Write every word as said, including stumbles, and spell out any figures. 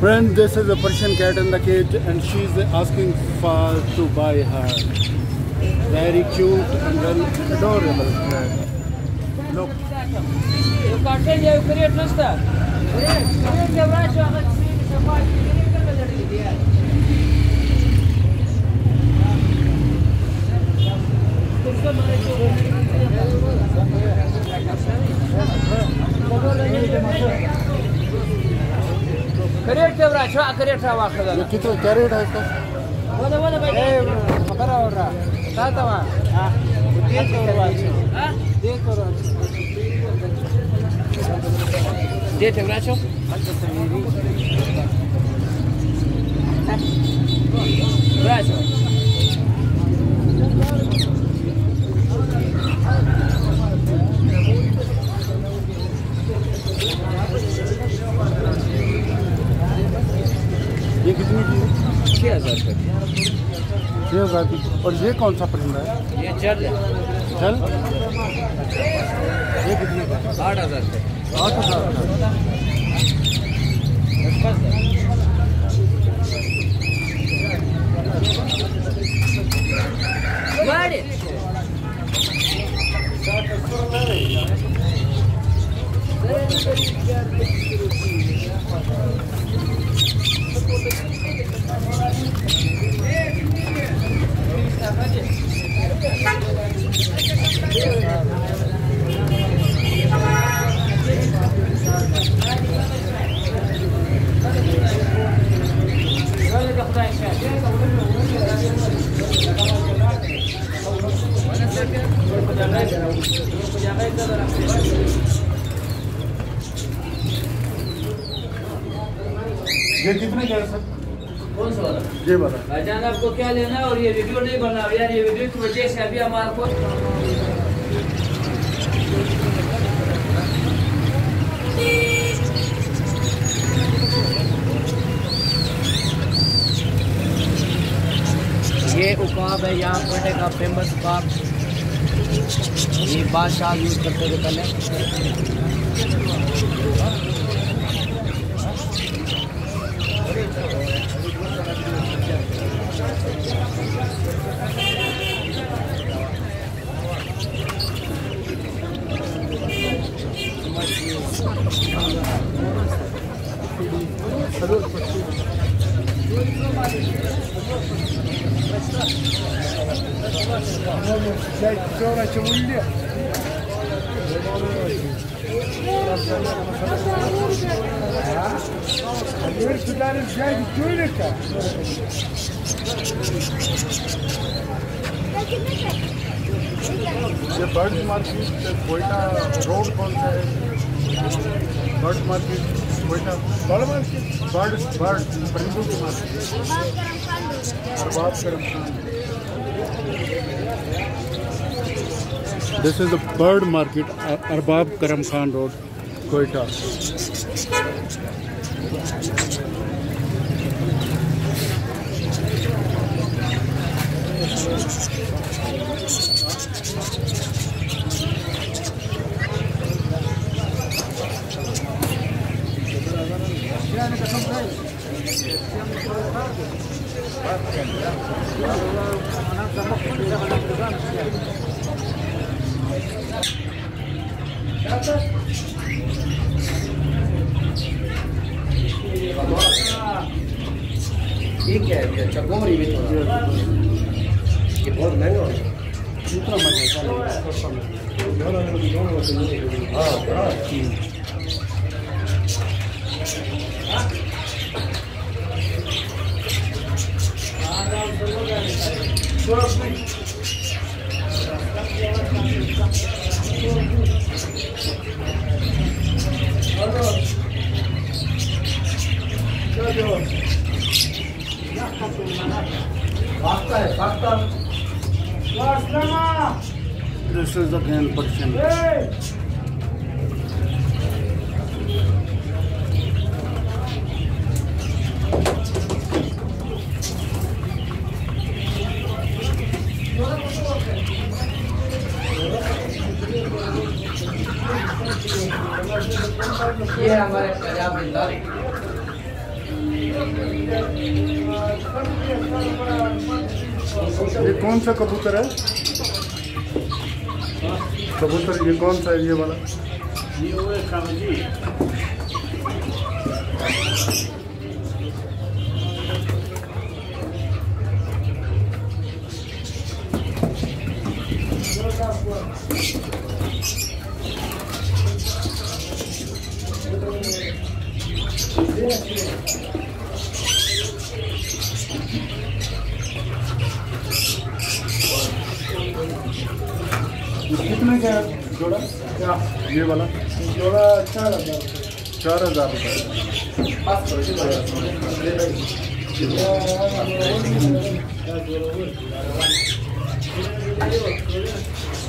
Friend, this is a Persian cat in the cage and she's asking for to buy her. Very cute and very adorable cat. Look. करेट के बरा छा crate रहा वाखदा ये कितना क्या रेट है इसका? वो वो भाई ए खबर हो रहा बता तवा हां डेढ़ सौ रुपया हां डेढ़ सौ डेढ़ सौ राचो राचो ये कितनी की? छह हजार का छह हजार की। और ये कौन सा परिंदा है? ये चल चल ये कितनी का? आठ हजार का। आठ हजार का। गाड़ी ये कितने का है सर? कौन सा वाला? ये वाला। भाईजान आपको क्या लेना है? और ये वीडियो नहीं बना यार, ये वीडियो की वजह से अभी हमारे को ये उकाब है यहाँ कोयटे का फेमस उकाब। ये बादशाह यूज करते थे पहले। ये बर्ड मार्केट कोयटा रोड कौन सा है? Bird market Quetta bird market bird bird परिंदों की मार्केट अरबाब करम Khan. This is the bird market, Arbab Karam Khan Road, Quetta. ठीक है अच्छा गोरी में थोड़ा ये बहुत महंगा है कितना महंगा हाँ बड़ा This is again Persian. ये हमारे पंजाब जिला ये कौन सा कबूतर है? कबूतर ये कौन सा है ये वाला? ये वो है कागजी। कितने का जोड़ा? क्या ये वाला जोड़ा चार हजार चार हजार रुपये।